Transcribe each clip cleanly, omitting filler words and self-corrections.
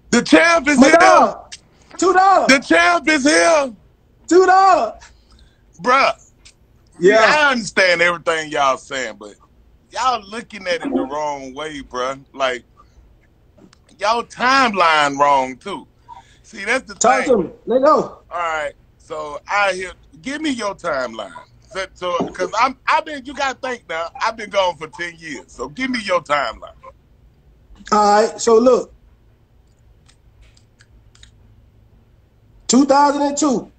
The champ is My here. dog. $2. The champ is here. $2. Bruh. Yeah. See, I understand everything y'all saying, but y'all looking at it the wrong way, bruh. Like, y'all timeline wrong, too. See, that's the Talk thing. to me. Let go. All right. So, give me your timeline. So, because you got to think now, I've been gone for 10 years. So, give me your timeline. All right. So, look. 2002.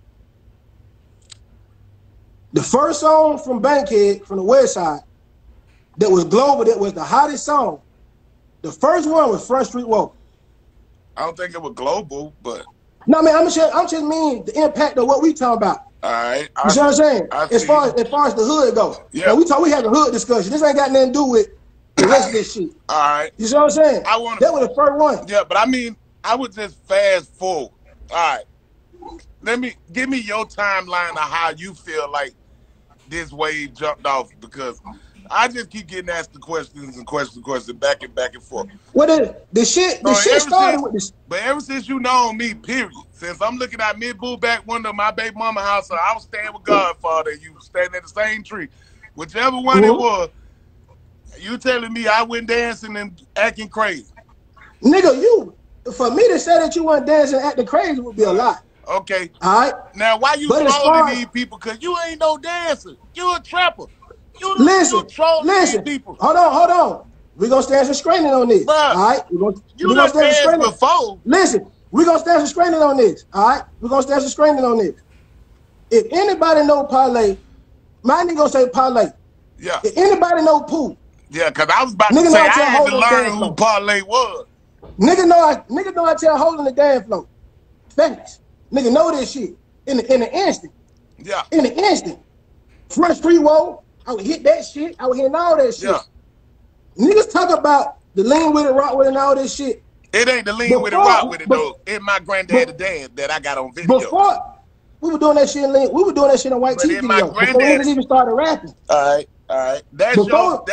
The first song from Bankhead, from the West Side, that was global, that was the hottest song. The first one was Front Street Whoa. I don't think it was global, but... No, man, I'm just mean the impact of what we talking about. All right. You see what I'm saying? As far as the hood goes. Yeah. Now, we had a hood discussion. This ain't got nothing to do with the rest of this shit. All right. You see what I'm saying? That was the first one. Yeah, but I mean, I would just fast forward. All right. Give me your timeline of how you feel like this wave jumped off, because I just keep getting asked the questions back and forth. The shit started with this. But ever since you know me, period. Since I'm looking at mid-bull back window of my baby mama house, so I was staying with Godfather, you standing at the same tree. Whichever one it was, you telling me I went dancing and acting crazy. Nigga, for me to say that you weren't dancing and acting crazy would be a lie. Okay. All right. Now, why you trolling these people? Because you ain't no dancer. You a trapper. Listen. These people. Hold on. We're going to stand some screening on this. Bruh, all right? You done danced before. Listen, we're going to stand some screening on this. All right? We're going to stand some screening on this. If anybody know Parlay, my nigga going to say Parlay. Yeah. If anybody know Pooh. Yeah, because I was about to say I had to learn who Parlay was. Nigga know I tell holding the damn flow. Facts. Nigga know this shit in the instant. Yeah. In the instant. Front Street Whoa, I would hit that shit. I would hit all that shit. Yeah. Niggas talk about the lean with it, rock with it, and all this shit. It ain't the lean with it, rock with it, though. It's my granddaddy dad that I got on video. Before, we were doing that shit in White Tee video. Before niggas even started rapping. All right. Before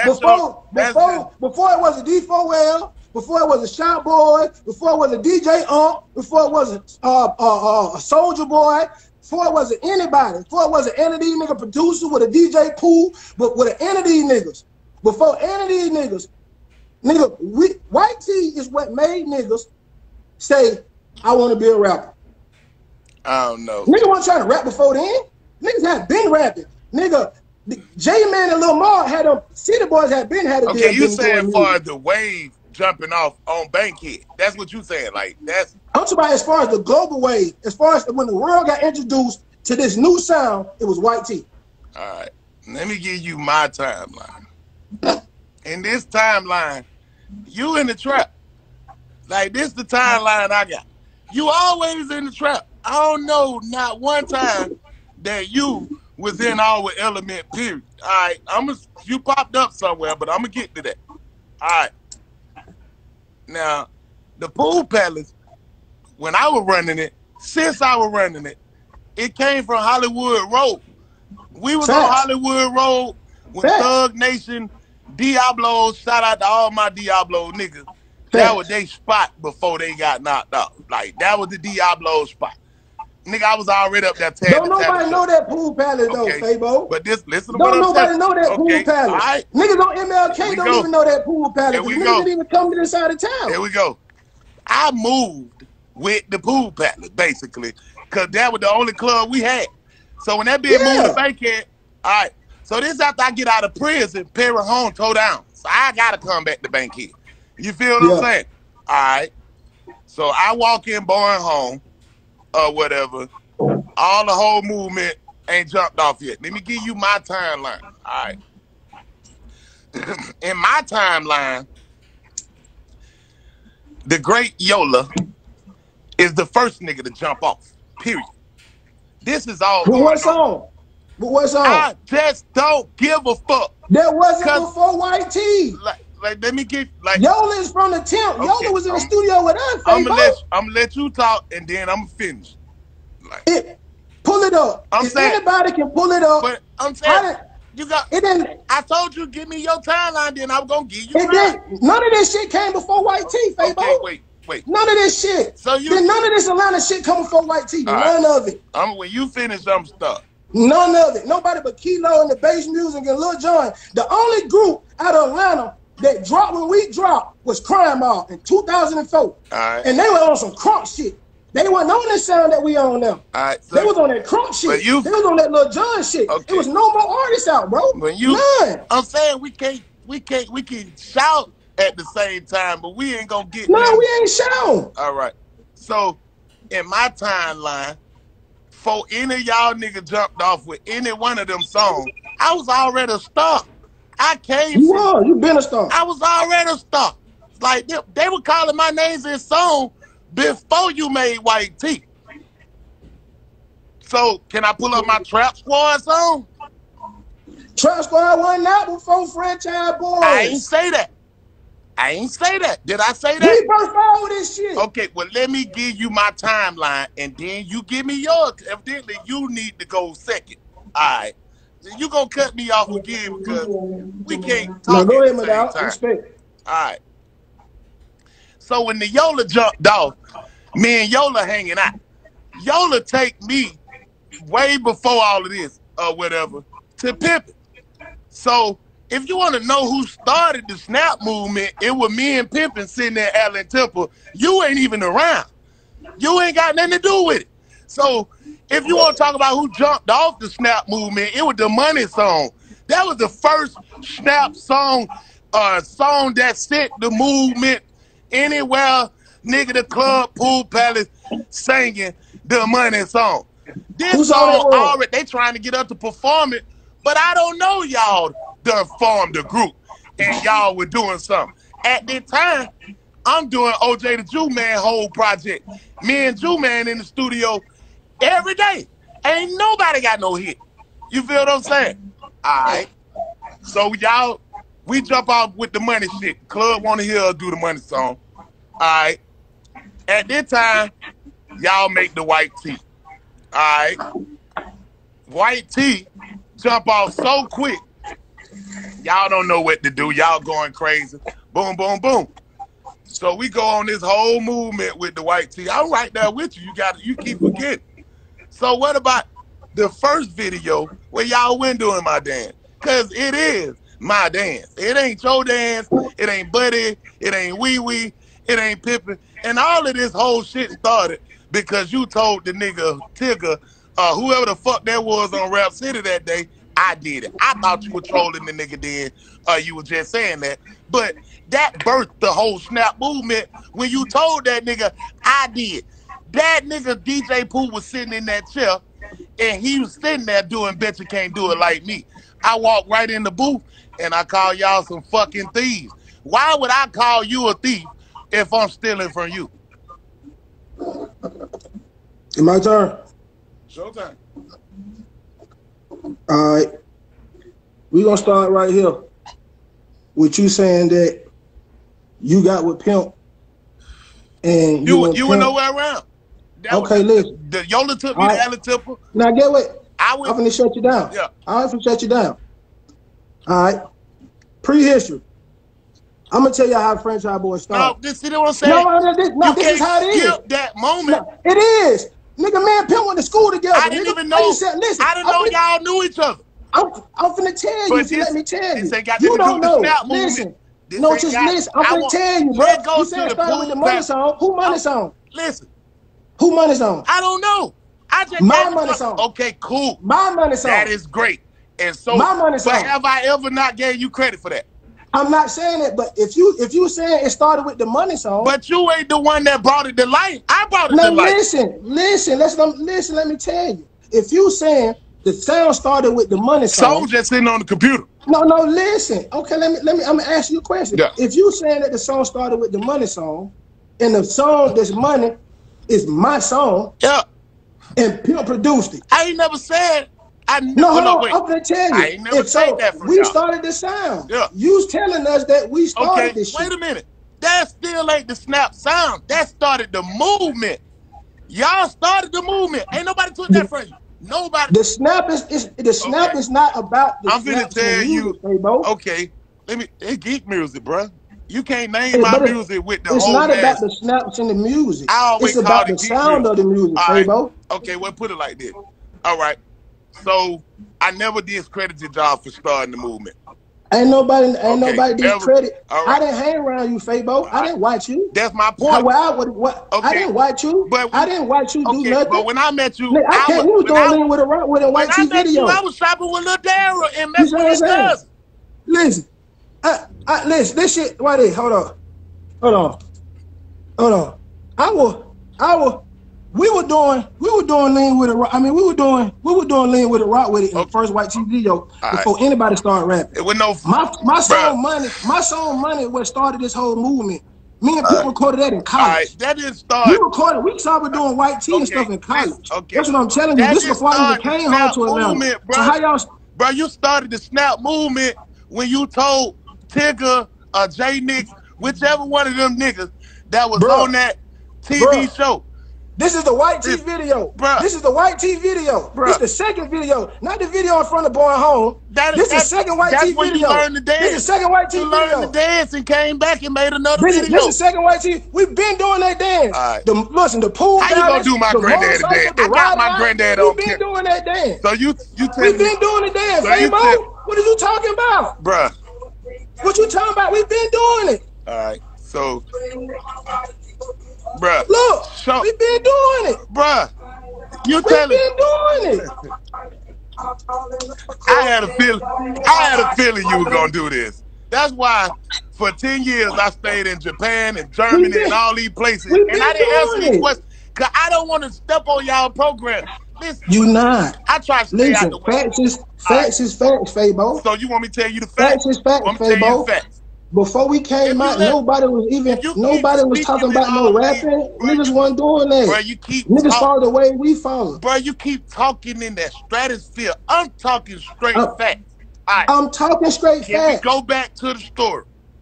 it was a D4L, before it was a Shot Boy, before it was a DJ before it was a Soldier Boy, before it was anybody, before it was an entity nigga producer with a DJ Pool, but with an entity niggas. Before any of these niggas, White Tee is what made niggas say, I want to be a rapper. I don't know. Nigga wasn't trying to rap before then. Niggas had been rapping. Nigga, J-Man and Lil Mar had them, City Boys had been had a Okay, you saying far the wave jumping off on Bankhead. That's what you saying. Like, that's... I'm talking about as far as the global wave, as far as when the world got introduced to this new sound, it was White Tee. All right. Let me give you my timeline. In this timeline, you in the trap. Like, this the timeline I got. You always in the trap. I don't know not one time that you was in our element, period. All right. You popped up somewhere, but I'm going to get to that. All right. Now, the Pool Palace, when I was running it, since I was running it, it came from Hollywood Road. We was on Hollywood Road with Thug Nation, Diablo. Shout out to all my Diablo niggas. That was their spot before they got knocked out. Like, that was the Diablo spot. Nigga, I was already up there. Don't nobody know that Pool Palace, though, Fabo. But listen to what I'm saying. Don't nobody know that Pool Palace. All right. Niggas on MLK don't even know that Pool Palace. Here we niggas go. didn't even come to this side of town. Here we go. I moved with the Pool Palace, basically, because that was the only club we had. So when that bitch moved to Bankhead, all right. So this after I get out of prison, Perry Home tore down. So I got to come back to Bankhead. You feel what I'm saying? All right. So I walk in Boring Home or whatever. All the whole movement ain't jumped off yet. Let me give you my timeline. All right. In my timeline, the great Yola is the first nigga to jump off. Period. This is all going on. But what song? I just don't give a fuck. That wasn't before White Tee. Like, let me get Yola is from the temp. Yola was in the studio with us. I'm gonna let you talk and then I'm finished. Pull it up. Anybody can pull it up. But I'm saying I told you give me your timeline, then I'm gonna give you mine. None of this shit came before White Tee, Fabo. Okay, wait. Wait. None of this shit. So you then none of this Atlanta shit coming from White Tee. None of it. When you finish, I'm stuck. None of it. Nobody but Kilo and the bass music and Lil Jon. The only group out of Atlanta that dropped when we dropped was Crime Mob in 2004. And they were on some crunk shit. They wasn't on this sound that we on now. So they was on that crunk shit. They was on that Lil Jon shit. There was no more artists out, bro. None. I'm saying we can shout at the same time, but we ain't gonna get. No, we ain't shouting. All right. So in my timeline, before any of y'all niggas jumped off with any one of them songs, I was already a star. I came. You been a star. I was already a star. Like they were calling my names in song before you made White Tee. So can I pull up my Trap Squad song? Trap Squad wasn't out before Franchise Boys. I ain't say that. I ain't say that. Did I say that? We birthed all this shit. Okay, well, let me give you my timeline, and then you give me yours. Evidently, you need to go second. All right. You gonna cut me off again because we can't talk at the same time. Respect. All right. So when the Yola jumped off, me and Yola hanging out. Yola take me way before all of this or whatever to Pimpin'. So if you want to know who started the snap movement, it was me and Pimpin' sitting there at Allen Temple. You ain't even around. You ain't got nothing to do with it. So if you want to talk about who jumped off the snap movement, it was the Money song. That was the first snap song, song that set the movement anywhere. Nigga, the club, pool palace, singing the Money song. This song already, they trying to get us to perform it, but I don't know y'all done formed a group and y'all were doing something. At that time, I'm doing OJ the Jew Man whole project. Me and Jew Man in the studio every day. Ain't nobody got no hit. You feel what I'm saying? All right. So y'all, we jump off with the Money shit. Club want to hear us do the Money song. All right. At that time, y'all make the White Tee. All right. White Tee jump off so quick. Y'all don't know what to do. Y'all going crazy. Boom, boom, boom. So we go on this whole movement with the White Tee. I'm right there with you. You keep forgetting. So what about the first video where y'all went doing my dance? Because it is my dance. It ain't your dance. It ain't Buddy. It ain't Wee Wee. It ain't Pippin. And all of this whole shit started because you told the nigga Tigger, whoever the fuck that was on Rap City that day, I did it. I thought you were trolling the nigga then. You were just saying that. But that birthed the whole snap movement when you told that nigga, I did. That nigga DJ Pooh was sitting in that chair and he was sitting there doing Bet You Can't Do It Like Me. I walked right in the booth and I call y'all some fucking thieves. Why would I call you a thief if I'm stealing from you? It's my turn. Showtime. All right. We're going to start right here with you saying that you got with Pimp and you were nowhere around. Okay, listen. The Yola took me to Allen Temple. Now get what? I'm finna shut you down. Yeah. I'm finna shut you down. All right. Prehistory. I'm gonna tell you how Franchise Boys started. No, see what I'm saying? No, this is how it is. Skip that moment. No, it is. Nigga, me and Pimp went to school together. I didn't even know. I didn't know y'all knew each other. I'm finna tell you. Let me tell you. You don't know. Listen. No, just listen. I'm finna tell you, bro. You said it started with the Money song. Who Money song? Listen. Who Money song? I don't know. I just my Money song. Okay, cool. My Money song. That is great. And so, my Money song. But have I ever not gave you credit for that? I'm not saying it, but if you saying it started with the Money song, but you ain't the one that brought it to life. I brought it to life. Listen. Let me tell you. If you saying the sound started with the Money song, so just sitting on the computer. No, listen. Okay, let me. I'm gonna ask you a question. Yeah. If you saying that the song started with the Money song, and the song that's Money is my song, yeah, and Pimp produced it, I ain't never said. I'm gonna tell you. I ain't never said that from we started the sound. Yeah. You's telling us that we started this shit. Wait a minute. That still ain't the snap sound. That started the movement. Y'all started the movement. Ain't nobody took that from you. Nobody. The snap is not about the I'm finna tell you. music, bro. Okay. It's geek music, bro. You can't name my music with the whole. It's not about the snaps and the music. It's about the sound of the music, Fabo. Okay, well, put it like this. All right. So I never discredited y'all for starting the movement. Ain't nobody discredit. Right. I didn't hang around you, Fabo. I didn't watch you. That's my point. I didn't watch you. But I didn't watch you do nothing. But when I met you, you was doing with a rock with a white TV video. I was shopping with Lil Daryl and messing with his cousin. Listen, listen. This shit. Why this? Hold on. We were doing lean with a rock. I mean, we were doing lean with a rock with it in the first white TV video before anybody started rapping. It was no my song money. My song money what started this whole movement. Me and people recorded that in college. All right, that didn't start. We started doing white tea and stuff in college. That's what I'm telling you. This before I even came home to Atlanta. So how y'all? Bro, you started the snap movement when you told Tigger or J Nix, whichever one of them niggas that was on that TV show. This is the white tee video. Bruh. This is the white tee video. Bruh. This is the second video, not the video in front of Born Home. This is the second white tee video. You learned to dance. This is the second white tee video. You learned to dance and came back and made another video. This is the second white tee. We've been doing that dance. Listen, the pool dance. How you gonna do my granddad dance? I got my granddad on. We've been doing that dance. So you tell me. We've been doing the dance, Fabo. What are you talking about? Bruh. What you talking about? We've been doing it. All right, so. Bruh, look, we've been doing it. Bruh, you tell me. We've been doing it. I had a feeling you were gonna do this. That's why for 10 years I stayed in Japan and Germany and all these places. And I didn't answer these questions because I don't want to step on y'all program. Listen, you not. I try to stay out the way. Facts is facts, Fabo. So you want me to tell you the facts? Facts is facts, Fabo. Before we came out, nobody was talking about no rapping. Niggas wasn't doing that. Bro, niggas follow the way we follow. Bro, you keep talking in that stratosphere. I'm talking straight facts. Right. I'm talking straight facts. Go back to the story.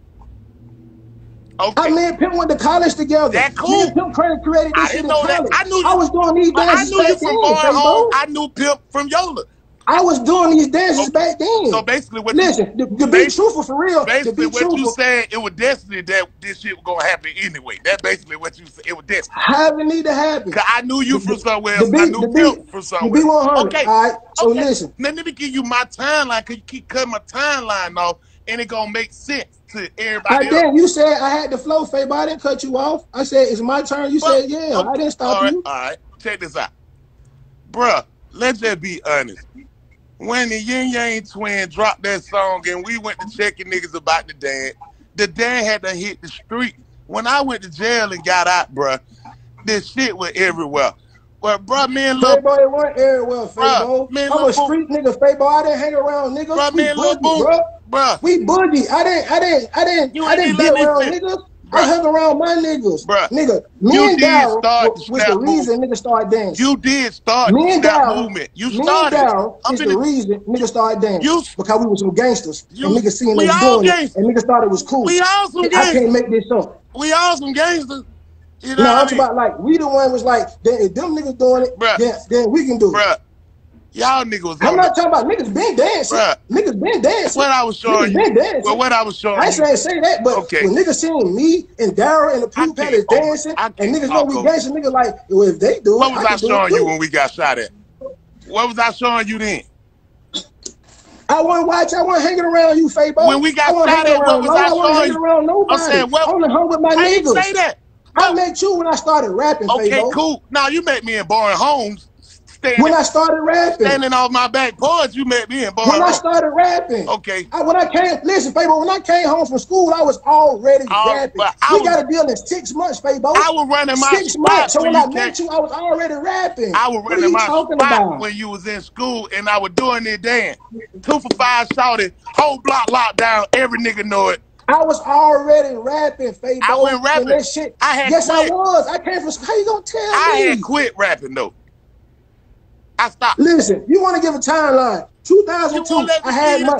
Okay. Me and Pimp went to college together. That cool. Me and Pimp created this shit in college. I was doing these dances back then. I knew Pimp from Yola. I was doing these dances back then. So basically, to be truthful for real. Basically, what you said, it was destiny that this shit was gonna happen anyway. That's basically what you said. It was destiny. How it need to happen? Cause I knew you from somewhere else. I knew Pimp from somewhere. Okay. All right. So listen. Now let me give you my timeline. Cause you keep cutting my timeline off, and it gonna make sense to everybody else. You said I had the flow, Fabo. I didn't cut you off. I said it's my turn. You said yeah. I didn't stop you. All right. Check this out, bruh. Let's just be honest. When the Yin Yang Twin dropped that song and we went to checking niggas about the dance had to hit the street. When I went to jail and got out, bruh, this shit was everywhere. But bruh, man, look. Fabo, it wasn't everywhere, Fabo. I'm a street nigga, Fabo. I didn't hang around niggas. Bruh, man, look, bruh. We boogie. I didn't be around niggas. I hung around my niggas. Bruh. Nigga, me and Daryl was the reason niggas started dancing. You did start the snap movement. You started. Daryl is the reason niggas started dancing. Because we were some gangsters. And niggas seen us doing it. And niggas thought it was cool. We all some gangsters. I can't make this up. We all some gangsters. You know no, I'm talking about like, we the one was like, if them niggas doing it, then we can do it. Bruh. Y'all niggas. I'm not talking about niggas been dancing. Bruh. Niggas been dancing. What I was showing you. Well, what I was showing you. I ain't say that, but when niggas seen me and Daryl and the Pool Palace dancing, and niggas know we dancing, niggas like, well, if they do it, what was I showing you when we got shot at? What was I showing you then? I wasn't hanging around you, Fabo. When we got shot at, what was I showing you? Around nobody. I said, well, I only hung with my niggas. I didn't say that. I met you when I started rapping, Okay, Fabo. cool. Now, you met me in Boring Homes. When I started rapping. Standing off my back porch, you met me in Boring Homes. When I started rapping. Okay. Listen, Fabo, when I came home from school, I was already rapping. We got a deal in 6 months, Fabo. I was running my 6 months. So when I met you, I was already rapping. I was running my spot when you was in school, and I was doing it then. 2 for 5 shouted, whole block locked down, every nigga know it. I was already rapping, Fabo. I went rapping. That shit. Yes, I was. I came from school. How you gonna tell me? I had quit rapping, though. I stopped. Listen, you want to give a timeline. 2002, I had money.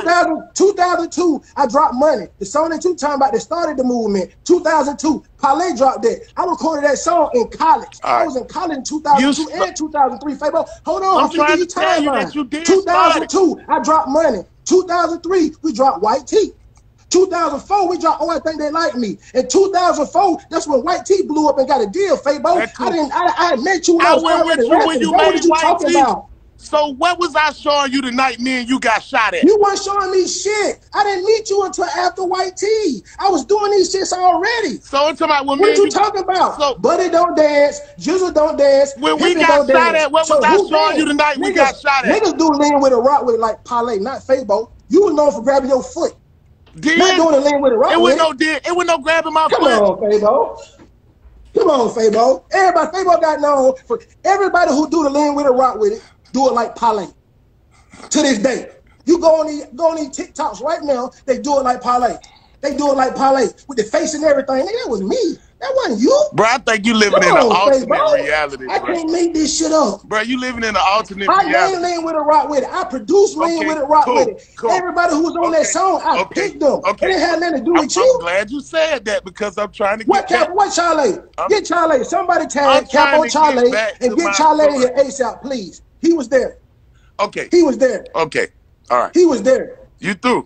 2002, I dropped Money. The song that you talking about that started the movement. 2002, Parlay dropped that. I recorded that song in college. I was in college in 2002 and 2003. Fabo, hold on. I'm trying to tell you that you did 2002, I dropped Money. 2003, we dropped White Tee. 2004, we dropped Oh I Think They Like Me. In 2004, that's when White Tee blew up and got a deal, Fabo. Cool. I met you when I was went with already you rapping. when you Bro, made what you White talking Tee. about? So what was I showing you the night me and you got shot at? You weren't showing me shit. I didn't meet you until after White Tee. I was doing these shits already. So it's about when what you talking about? So Buddy don't dance, Jizzle don't dance. When we got shot at, what was I showing you the night we got shot at? Niggas do lean with a rock with it like Parlay, not Fabo. You was known for grabbing your foot. Not doing a lean with a rock. It was no grabbing my foot. Come on, Fabo. Come on, Fabo. Fabo got known for everybody who do the lean with a rock with it, do it like Parlay. To this day. You go on these TikToks right now, they do it like Parlay. They do it like Parlay with the face and everything. Nigga, that was me. That wasn't you. Bro, I think you living in an alternate reality, bro. I can't make this shit up. Bro, you living in an alternate reality. I lean with a rock with it. I produced lean with a rock with it. Everybody who was on that song, I picked them. It didn't have nothing to do with you. I'm glad you said that because I'm trying to get What Charlie? Get Charlie. Somebody tag Capo Charlie and get Charlie here ASAP, please. He was there. Okay. He was there. Okay. All right. He was there. You through.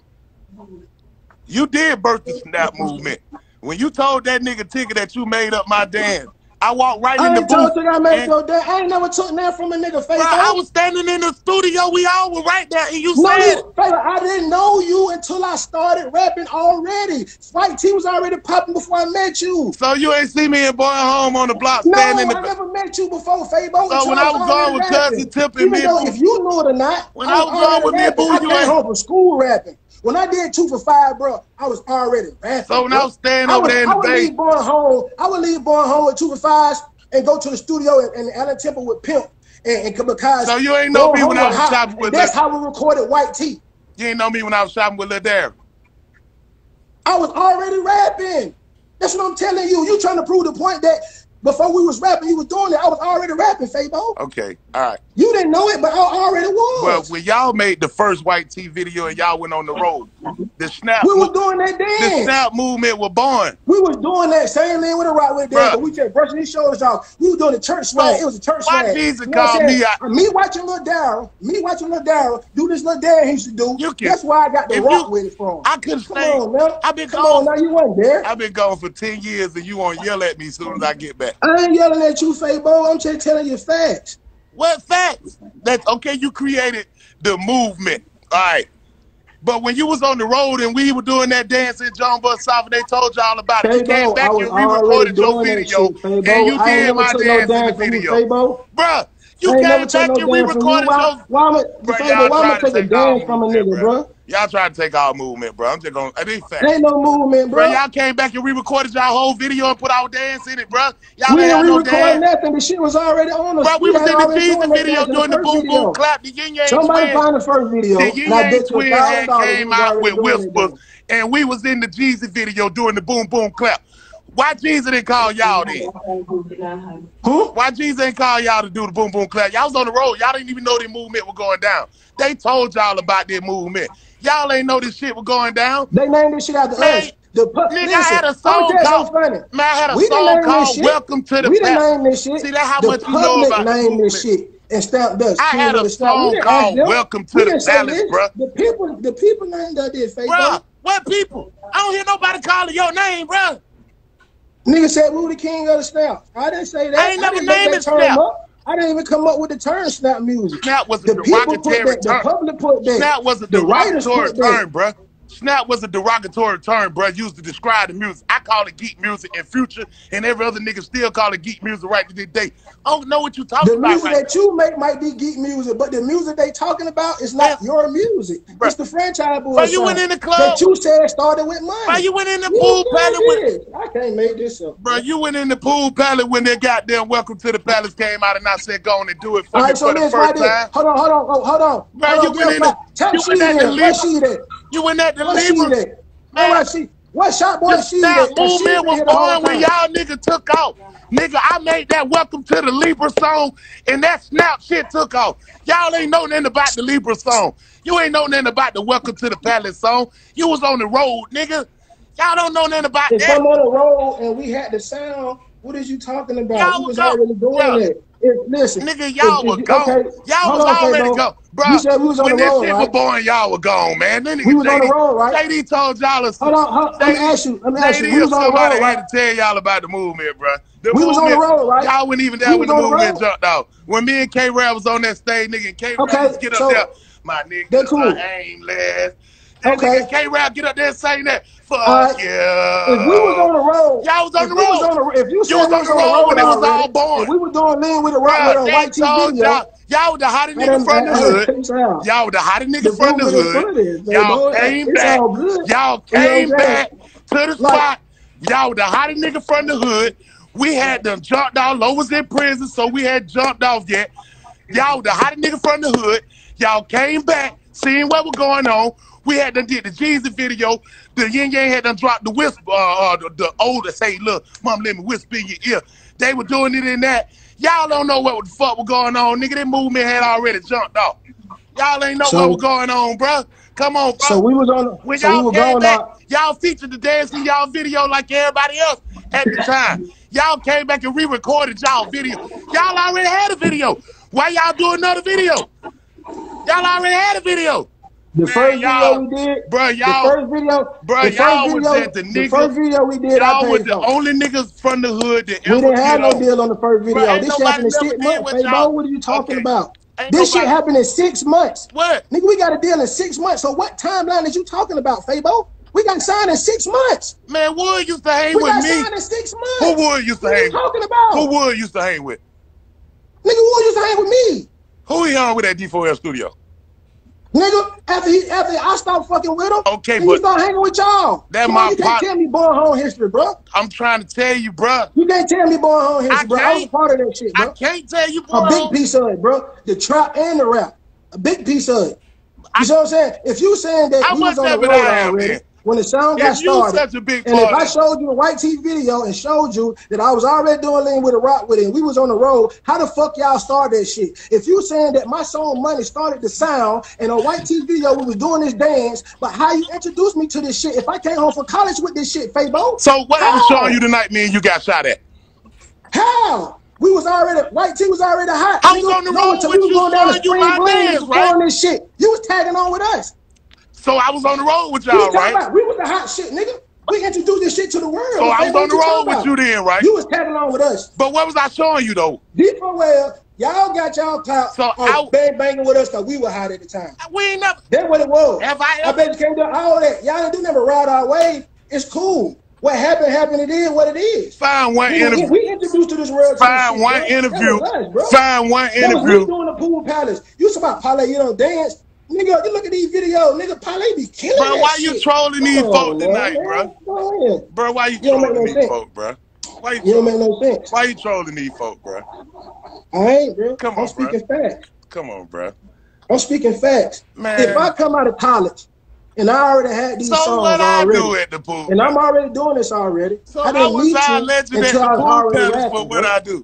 You did birth the Snap movement. When you told that nigga Tigger that you made up my dance, I walked right in the booth. I ain't never took that from a nigga face. I was standing in the studio. We all were right there, and you said, I didn't know you until I started rapping already. White Tee was already popping before I met you. So you ain't see me in Boy Home on the block standing. No, I never met you before, Fabo. So when I was going with Cousin Tip and me, if you knew it or not, when I was going with me, I came home from school rapping. When I did 2 for 5, bro, I was already rapping. So when I was staying over there in the bay, I would leave Boy Home with 2 for 5s and go to the studio in Allen Temple with Pimp. Because so you ain't know me when I was shopping with that's how we recorded White Tee. You ain't know me when I was shopping with Lil Darren. I was already rapping. That's what I'm telling you. You trying to prove the point that before we was rapping, you was doing it. I was already rapping, Fabo. Okay, all right. You didn't know it, but I already was. Well, when y'all made the first White Tee video and y'all went on the road, the Snap. We was doing that dance. The Snap movement was born. We was doing that same thing with a rock with dance, but we just brushing these shoulders off. We was doing the church swag. It was a church swag. Why Jesus called me out? Me watching Lil Darryl do this Lil Darryl he used to do. That's why I got the rock with it from. I couldn't say. I've been gone. Now you wasn't there. I've been gone for 10 years and you won't yell at me as soon as I get back. I ain't yelling at you, Fabo. I'm just telling you facts. What facts? That's okay. You created the movement, all right. But when you was on the road and we were doing that dance in John Bus South, and they told y'all about it. You came back and re-recorded your video, and you did my dance in the video, bruh. You came back and re-recorded your. Why am I take a dance from a nigga, bruh? Y'all trying to take our movement, bro. I'm just gonna. Ain't no movement, bro. Y'all came back and re-recorded y'all whole video and put our dance in it, bro. Y'all ain't re-recording nothing. The shit was already on us. Bro, we was in the Jesus video doing the boom boom clap. The Yin Yang Somebody find the first video. The Yin Yang Twin had came out with Whispers, and we was in the Jesus video doing the boom boom clap. Why Jesus didn't call y'all then? Why Jesus ain't call y'all to do the boom boom clap? Y'all was on the road. Y'all didn't even know the movement was going down. They told y'all about their movement. Y'all ain't know this shit was going down. They named this shit after us. Nigga, I had a song called Welcome to the Palace. We didn't name this shit. See, that's how much you know about the movement. This shit and stamped us. I had a song called Welcome to the Palace, bro. The people named that this, fake, bro. What people? I don't hear nobody calling your name, bro. Nigga said we were the king of the Snap. I didn't say that. I ain't never named it Snap. I didn't even come up with the term Snap music. Snap was a derogatory term. The public put that. Snap was a derogatory term, bro. Snap was a derogatory term, bro, used to describe the music. I call it geek music in Future, and every other nigga still call it geek music right to this day. I don't know what you talking about. The music that you make might be geek music, but the music they talking about is not your music. It's the franchise boy. But you went in the club. That you said started with money. Bro, you went in the pool pallet with. I can't make this up. Bro, you went in the pool pallet when that goddamn Welcome to the Palace came out, and I said, go on and do it for me for the first time. Hold on. Bro, you went in the. You went at the Libra. What shot boy she that movement was born when y'all nigga took off. Nigga, I made that Welcome to the Libra song, and that Snap shit took off. Y'all ain't know nothing about the Libra song. You ain't know nothing about the Welcome to the Palace song. You was on the road, nigga. Y'all don't know nothing about that. I'm on the road, and we had the sound. What is you talking about? Y'all We was go, already doing it. listen, nigga, y'all were gone. Okay, y'all was already gone, bro. You said we was on when the road, this shit right? was born, y'all were gone, man. Then We was on the road, right? JD told y'all. Hold on, let me ask you. JD We was on the road, right? had to tell y'all about the movement, bro. We was on the road, right? Y'all wasn't even there when the movement jumped out. When me and K-Rap was on that stage, nigga, and K-Rap was get up there, my nigga, cool. I aimless. Nigga, K-Rap get up there saying that. Fuck yeah. If we was on the road, y'all was on the road. If you said was on the road when it was all born. And we were doing Lean with a Rock with a white TV video. Y'all was the hottest nigga from the hood. Y'all was the hottest nigga from the hood. Y'all came back. Y'all came back to the spot. Y'all was the hottest nigga from the hood. We had them jumped off. Low was in prison, so we had jumped off yet. Y'all was the hottest nigga from the hood. Y'all came back, seeing what was going on. We had done did the Jesus video. The Yin Yang had done dropped the whisper, the older say, look, mom, let me whisper in your ear. They were doing it in that. Y'all don't know what the fuck was going on. Nigga, that movement had already jumped off. Y'all ain't know what was going on, bro. Come on, bro. So we was on. When y'all came back, y'all featured the dance in y'all video like everybody else at the time. Y'all came back and re-recorded y'all video. Y'all already had a video. Why y'all do another video? Y'all already had a video. The first video we did, bro, y'all. The first video, bro, y'all was at the niggas. The first video we did, y'all was the only niggas from the hood that we didn't have no deal on the first video. Bro, this shit happened in 6 months. Hey, bro, what are you talking about? Ain't this shit happened in 6 months. What? Nigga, we got a deal in 6 months. So what timeline is you talking about, Fabo? We got signed in 6 months. Man, Wood used to hang with me. We got signed in 6 months. Who Wood used to hang with? What are you talking about? Who Wood used to hang with? Nigga, Wood used to hang with me. Who he hung with at D4L studio? Nigga, after I stopped fucking with him, okay, but you start hanging with y'all. You can't tell me born home history, bro. I'm trying to tell you, bro. You can't tell me born home history, bro. I was a part of that shit, bro. I can't tell you born a big piece of it, bro. The trap and the rap, a big piece of it. You see what I'm saying? If you saying that we was on the road already, when the sound got started, and if I showed you a white TV video and showed you that I was already doing Lean with a Rock with it, and we was on the road, how the fuck y'all started that shit? If you saying that my song Money started the sound, and a white TV video we was doing this dance, but how you introduced me to this shit if I came home from college with this shit, Fabo? So what I was showing you tonight, me and you got shot at? How? We was already, white T was already hot. I was on the road with you, going down the Spring dance, right? This shit. You was tagging on with us. So I was on the road with y'all, right? We was the hot shit, nigga. We introduced this shit to the world. So I was on the road with you then, right? You was tagging on with us. But what was I showing you, though? D4L, y'all got y'all clout banging with us because we were hot at the time. We ain't never. That's what it was. I bet you can't do all that. Y'all didn't do never ride our wave. It's cool. What happened, it is what it is. Find one interview. We introduced to this world. Find one interview. Find one interview. We doing the Pool Palace. You talking about Parlay, you don't dance. Nigga, you look at these videos, nigga, Parlay be killing bro, why you shit. trolling these folks tonight, bro? Bro, why you trolling these folks, bro? Why you don't make no sense. Why you trolling these folks, bro? I ain't, bro. Come on, I'm speaking facts. Come on, bro. I'm speaking facts. Man. If I come out of college and I already had these songs what already, I do at the pool, and I'm already doing this already. So I didn't meet you legend until at I the was Pool already Palace rapping, for what bro. I do?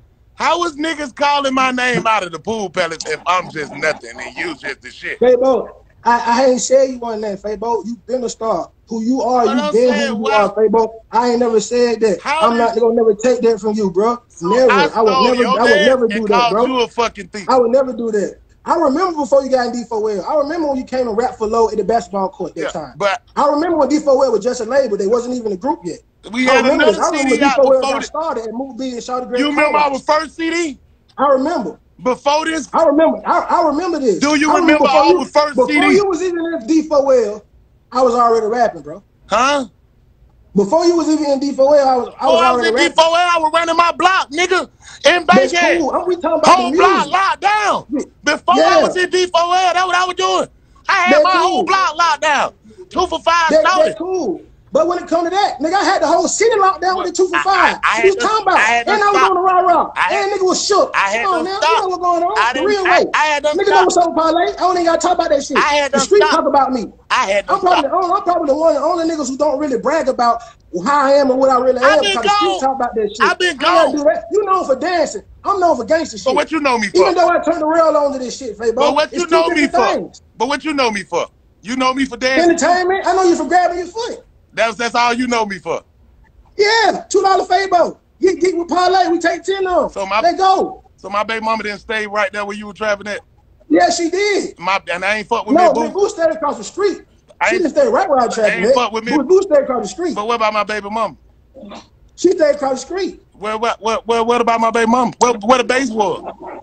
How was niggas calling my name out of the Pool Palace if I'm just nothing and you just the shit? Fabo, I ain't said you wasn't that, Fabo. You been a star. Who you are, you been who you are, Fabo. I ain't never said that. I'm not gonna never take that from you, bro. Never. I would never do that, bro. You a fucking thief. I would never do that. I remember before you got in D4L. I remember when you came and rap for Low at the basketball court that time. But I remember when D4L was just a label. They wasn't even a group yet. We had another CD out D4L before got started at Move B and Shawty Great. You remember our first CD? I remember. Before this? I remember. I remember this. Do you remember our first CD? Before you was even in D4L, I was already rapping, bro. Huh? Before you was even in D4L, I was already rapping. D4L, I was running my block, nigga. In Bankhead. Cool. We talking about whole block locked down. Before I was in D4L, that's what I was doing. I had my whole block locked down. 2 for 5 started. That's cool. But when it come to that, nigga, I had the whole city locked down with the 2 for 5. What you talking about? And I was on the rah-rah. And nigga was shook. Come on now, you know what's going on. The real way. Nigga know what's up, Parlay. I don't even gotta talk about that shit. The street talk about me. I'm probably the only niggas who don't really brag about how I am and what I really am. Because the street talk about that shit. I've been gone. You known for dancing. I'm known for gangster shit. But what you know me for? Even though I turned the rail on to this shit, Fabo. But what you know me for? But what you know me for? You know me for dancing? Entertainment. I know you for grabbing your foot. That's all you know me for. Yeah, $2 Fabo. Get geek with Parlay. We take 10 of them. So let's go. So my baby mama didn't stay right there where you were traveling at? Yeah, she did. And I ain't fuck with no, me. No, Boo stayed across the street. She didn't stay right where I traveled. Ain't fuck with me. Boo stayed across the street. But what about my baby mama? She stayed across the street. What about my baby mama? Where the base was?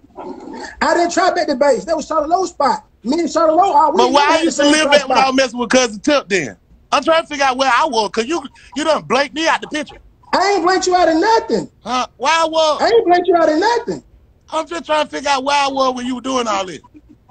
I didn't trap at the base. That was Charlotte Low spot. Me and Charlotte Low. But where I used to live at when I was messing with Cousin Tip then? I'm trying to figure out where I was, because you done blanked me out the picture. I ain't blanked you out of nothing. Huh? Where I was? I ain't blanked you out of nothing. I'm just trying to figure out where I was when you were doing all this.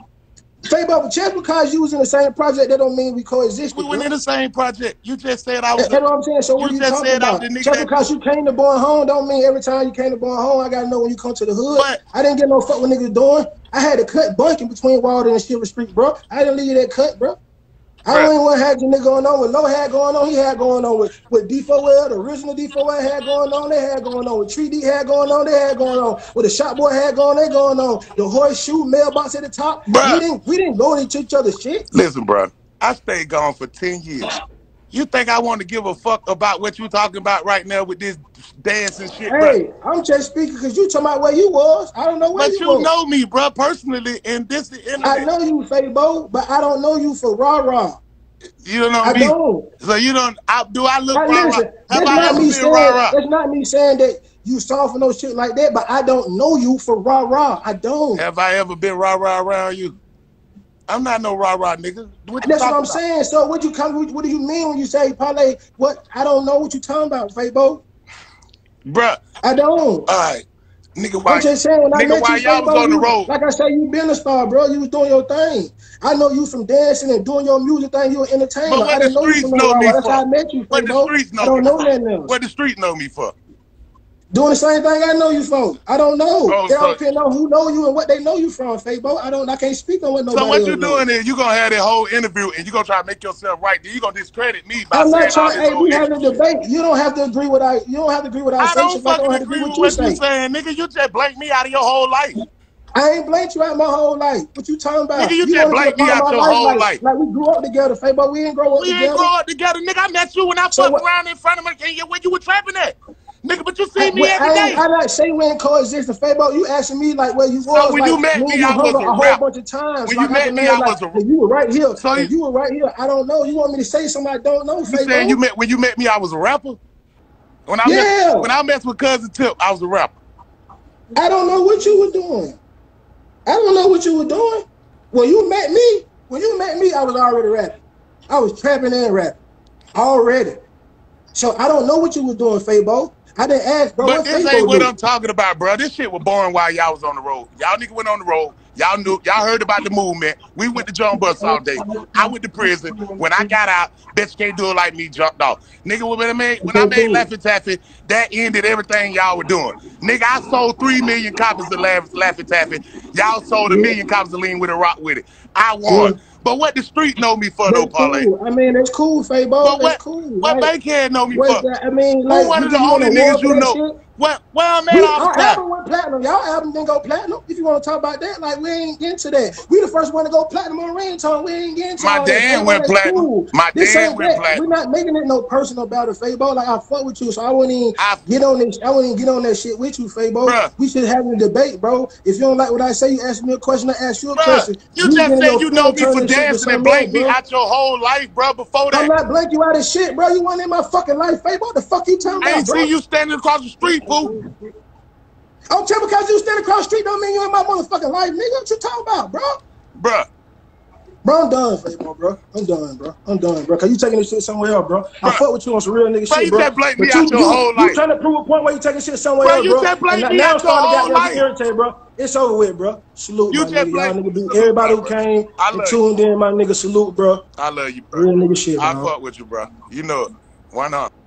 But just because you was in the same project, that don't mean we coexist. We went in the same project. You just said I was. That's what I'm saying. So what you just said about? Just because you came to Born Home, don't mean every time you came to Born Home, I gotta know when you come to the hood. But I didn't get no fuck what niggas doing. I had to cut bunking between Walden and Silver Street, bro. I didn't leave that cut, bro. I don't even want to have the nigga going on with Low had going on. He had going on with D4L, the original D4L had going on. They had going on with 3D had going on. They had going on with the Shop Boy had going. They going on the horseshoe mailbox at the top. We didn't go into each other's shit. Listen, bro, I stayed gone for 10 years. You think I want to give a fuck about what you talking about right now with this dance and shit, bro? Hey, I'm just speaking because you talking about where you was. I don't know where you was. But you know me, bro, personally, and this the internet. I know you, Fabo, but I don't know you for rah-rah. You don't know me. Don't. So you don't. Do I look rah-rah? That's not me saying that you soft and no shit like that, but I don't know you for rah-rah. I don't. Have I ever been rah-rah around you? I'm not no rah-rah nigga. That's what I'm saying. So what do you mean when you say Parlay? What? I don't know what you talking about, Fabo. Bruh. I don't. All right. Nigga, why, I'm just saying, when I met why you, y'all was on the road? Like I said, you been a star, bro. You was doing your thing. I know you from dancing and doing your music thing. You were entertainer. But what the streets know me for? That's how I met you, what the streets know me for? I don't know nothing else. What the streets know me for? Doing the same thing I know you from. I don't know. They don't depend on who know you and what they know you from, Fabo. I can't speak on what nobody So what you doing is you gonna have that whole interview and you gonna try to make yourself right. Then you gonna discredit me by I'm saying not trying. Hey, we having a debate. You don't have to agree with I. You don't have to agree with I. I don't fucking agree with what you saying, nigga. You just blank me out of your whole life. I ain't blanked you out my whole life. What you talking about? Nigga, you just blanked me out your whole life. Like we grew up together, Fabo. We didn't grow up together. We ain't grow up together, nigga. I met you when I fucked around in front of me when you were trapping at. Nigga, but you see me every day. I not say we ain't coexisting, Fabo. You asking me like where you was. So when you met me, I was a whole bunch of times. When you met me, I was a rapper. You were right here. So you were right here. I don't know. You want me to say something I don't know, Fabo? You saying when you met me, I was a rapper? When I messed with Cousin Tip, I was a rapper. I don't know what you were doing. I don't know what you were doing. When you met me, I was already rapping. I was trapping and rapping already. So I don't know what you were doing, Fabo. I didn't ask, bro. But this ain't what I'm talking about, bro. This shit was boring while y'all was on the road. Y'all niggas went on the road. Y'all heard about the movement. We went to John Bus all day. I went to prison. When I got out, bitch can't do it like me, jumped off. Nigga, when I made Laffy Taffy, that ended everything y'all were doing. Nigga, I sold 3 million copies of Laffy Taffy. Y'all sold 1 million copies of Lean with a Rock with it. I won. But what the street know me for, though, Parlay? I mean, that's cool, Fabo. That's cool. What Bankhead know me for? I mean, like, who one of the only niggas you know? Well, man, our album went platinum. Y'all album didn't go platinum. If you want to talk about that, like, we ain't into that. We the first one to go platinum on ringtone. We ain't getting to My dad went platinum. Cool. My dad went platinum. We're not making it no personal about it, Fabo. Like, I fuck with you, so I wouldn't even get on this. I wouldn't even get on that shit with you, Fabo. Bruh. We should have a debate, bro. If you don't like what I say, you ask me a question, I ask you a question. You just said you know me for dancing and blank me out your whole life, bro. Before that, I'm not blank you out of shit, bro. You weren't in my fucking life, Fabo. What the fuck you talking about, bro? I ain't see you standing across the street, fool. Don't tell me because you stand across the street don't mean you in my motherfucking life, nigga. What you talking about, bro? Bruh. Bro, I'm done, Fabo, bro. I'm done, bro. Cause you taking this shit somewhere else, bro. I fuck with you on some real nigga shit, bro. You just blank me out your whole life. You trying to prove a point where you taking shit somewhere else, bro. You just blank me out your whole life. Irritated, bro. It's over with, bro. Salute, my nigga. Y'all nigga do everybody who came and tuned in, my nigga. Salute, bro. I love you, bro. Real nigga shit, bro. I fuck with you, bro. You know it. Why not?